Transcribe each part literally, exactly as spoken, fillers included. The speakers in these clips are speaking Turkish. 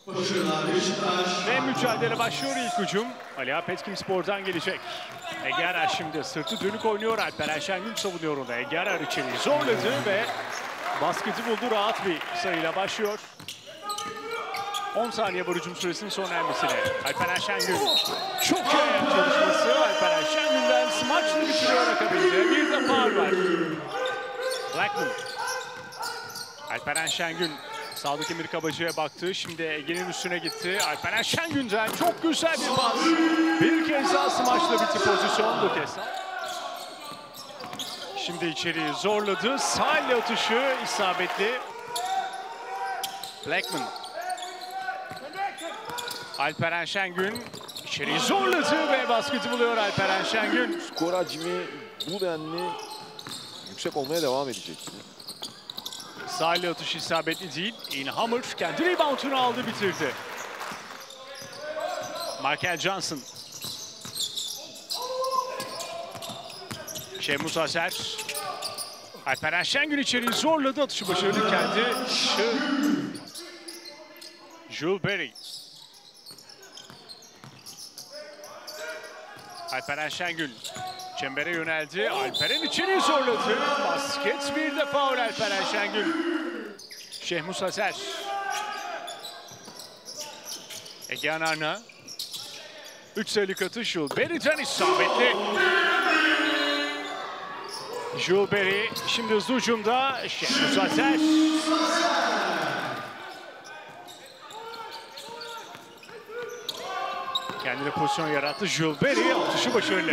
Ve mücadele başlıyor, ilk hücum. Aliağa Petkimspor'dan gelecek. Ege Arar şimdi sırtı dönük oynuyor. Alperen Şengün savunuyor onu. Ege Arar içeri zorladı ve basketi buldu. Rahat bir sayıyla başlıyor. on saniye var hücum süresinin sona ermesine. Alperen Şengün. Çok iyi ayak çalışması. Alperen Şengün'den smaçlı bitiriyor akabinde. Bir de faul var. Blackman. Alperen Şengün. Sağdaki Emir Kabacı'ya baktı. Şimdi Ege'nin üstüne gitti. Alperen Şengün'den çok güzel bir pas. Bir kez daha smaçla bitti pozisyon bu kez. Şimdi içeriği zorladı. Sağ ile atışı isabetli. Blackman. Alperen Şengün içeriği zorladı ve basketi buluyor Alperen Şengün. Skor hacmi bu denli yüksek olmaya devam edecek. Sağ ile atış isabetli değil. Inhammer kendi reboundunu aldı, bitirdi. Michael Johnson. Şehmuz Azer. Alperen Şengün içeriği zorladı. Atışı başarılı kendi. Jules Berry. Alperen Şengün çembere yöneldi. Alperen içeriği zorladı. Basket, bir de faul Alperen Şengün. Şehmuz Azer. Ege Anarna. Üç sayılık atış Jules Berry'den isabetli. Jules Berry şimdi hızlı hücumda. Şehmuz Azer. Kendine pozisyon yarattı. Jules Berry atışı başarılı.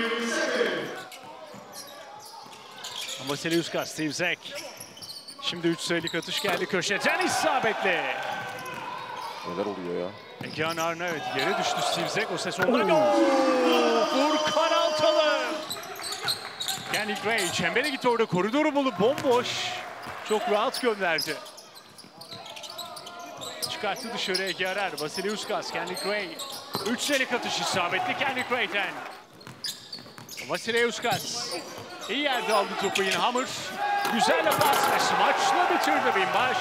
Vasiliuskas, Steve Zek. Şimdi üç sayılık atış geldi köşeden, isabetli. Neler oluyor ya? Ege Anarna, evet, yere düştü Steve Zek. O ses ondan gol. Furkan Altalı. Kenny Gray çembere gitti, orada koridoru bulup bomboş. Çok rahat gönderdi. Çıkarttı dışarı Ege Arar. Vasiliuskas, Kenny Gray. Üç sayılık atış isabetli Kenny Gray'den. Vasiliuskas iyi yerde aldı topu, yine Hammer. Güzel pas ve smaçla bitirdi Binbaş.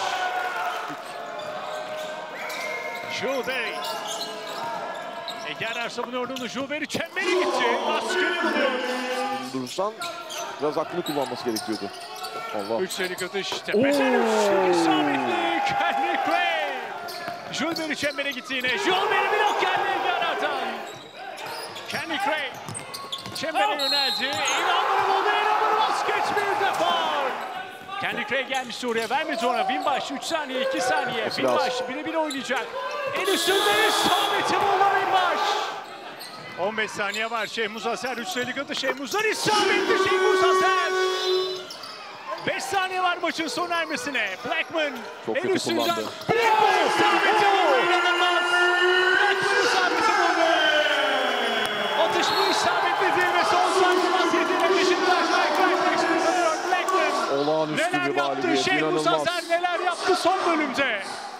Jules Berry. Ege Arar savunuyordu onu. Jules Berry çembere gitti. Basketi buluyor. Durursan biraz aklını kullanması gerekiyordu. Allah. Üç sayılık atış. Tepeden üç isabetli Kenny Gray. Jules Berry çembere gitti yine. Jules Berry blok geldi Ege Arar'dan. Kenny Gray çembere yöneldi. İnanmır buldu. İnanmır, basket, bir de faul. Kenny Gray gelmişti oraya, vermedi ona. Binbaş üç saniye, iki saniye. Binbaş birebir oynayacak. En üstünde isabeti buldu Binbaş. on beş saniye var. Şehmuz Azer üç sayılık atış. Şehmuz'dan isabetli Şehmuz Azer. beş saniye var maçın son ermesine. Blackman çok en kötü üstünden. kullandı. Blackman isabeti buldu. İnanılmaz. Blackman isabeti buldu. Atış bu isabetli değil ve son saniye basketiyle Beşiktaş Blackman kazanıyor. Blackman Olağanüstü neler bir yaptı galibiyet. Şehmuz İnanılmaz. Azer, neler yaptı son bölümde.